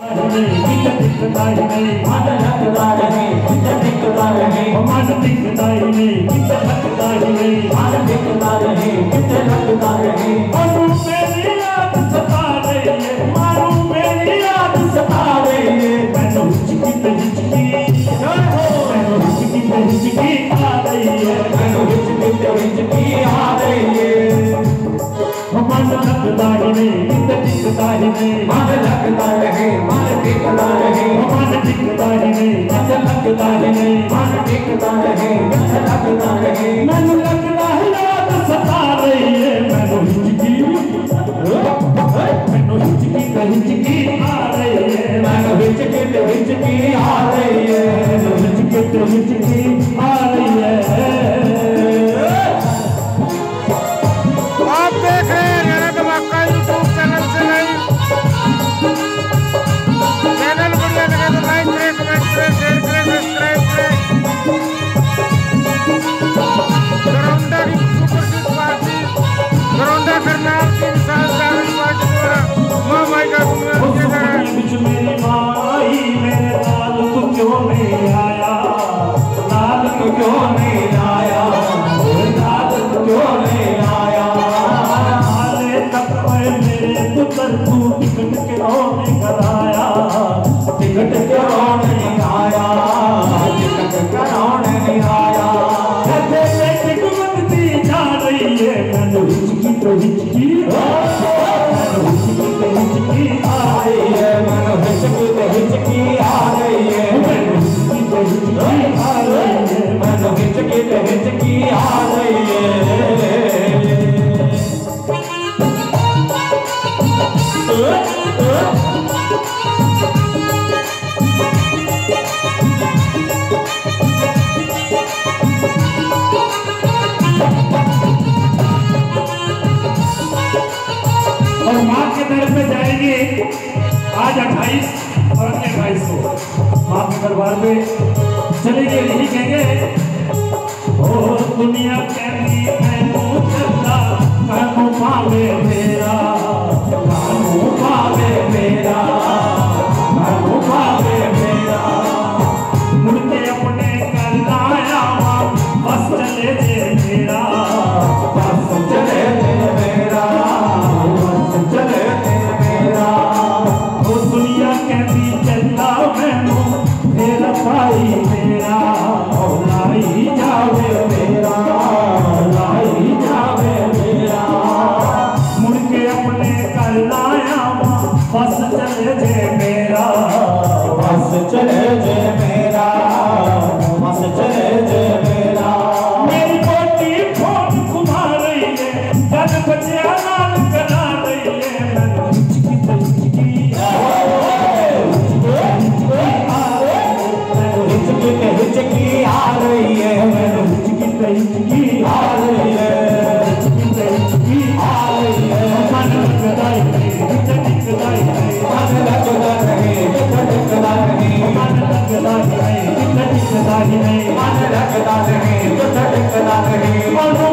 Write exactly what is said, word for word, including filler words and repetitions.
दिखता ही नहीं मन लगता रहे दिखता रहे मन दिखता ही नहीं लगता ही नहीं मन दिखता रहे लगता रहे मारू मेरी याद सता रही है मारू मेरी याद सता रही है मैंने हिचकी पे हिचकी मैंने हिचकी पे हिचकी आ रही है मैंने हिचकी पे हिचकी आ रही है मन लगता ही नहीं दिखता ही नहीं मन लगता रहे मन दिखता रहे मन दिखता ही नहीं लगता ही नहीं मन दिखता रहे लगता रहे मन लगता है याद सता रही है मैंने हिचकी मैंने हिचकी पे हिचकी आ रही है मैंने हिचकी पे हिचकी आ रही है हिचकी पे हिचकी आ रही है। आप देख रहे हैं हरियाणा धमाका यूट्यूब चैनल से लाइव। चैनल बढ़िया लगे तो लाइक करें, कमेंट करें, शेयर करें, सब्सक्राइब करें। गरौंडा की सुपरहिट पार्टी गरौंडा करनाल की विशाल सागर पार्टी द्वारा मां माई का गुणगान मेरी माई मेरे लाल तू क्यों नहीं आया लाल तू क्यों नहीं आया लाल तू क्यों नहीं आया हाले तक मेरे पुत्र तू टिकट क्यों नहीं कराया टिकट क्यों नहीं आया टिकट क्यों नहीं आया तेरे टिकट दी जा रही है मैंने हिचकी तो हिचकी हिचकी तो हिचकी आ रही है मैंने हिचकी तो हिचकी आ रही है मैंने हिचकी तो हिचकी आ रही है मैंने हिचकी तो हिचकी आ रही है। और माँ के दर पे जाएंगे आज अट्ठाईस और अन्य अट्ठाईस को माँ के दरबार में चलेंगे यही कहेंगे ओ दुनिया कहती है चलता कानू पावे मेरा कानू पावे मेरा कानू पावे मेरा मुड़के अपने करना आया बस चले जे मेरा बस चले जे मेरा चले मेरा वो दुनिया कहती चलता मैनू मेरा भाई मेरा लाई जावे मेरा लाई जावे मेरा मुड़ के अपने कर लाया बस चले जे मेरा बस चले जे मेरा बस चले जे मेरा मेरी पोती फोन घुमा रही है जब बचिया लाल करा रही है हिचकी तो हिचकी हिचकी पे हिचकी आ रही है हिचकी पे हिचकी आ रही है हिचकी पे हिचकी आ रही है मन लगता ही नहीं दिखता ही नहीं मन लगता रहे दिखता रहे मन लगता ही नहीं दिखता ही नहीं मन लगता रहे दिखता रहे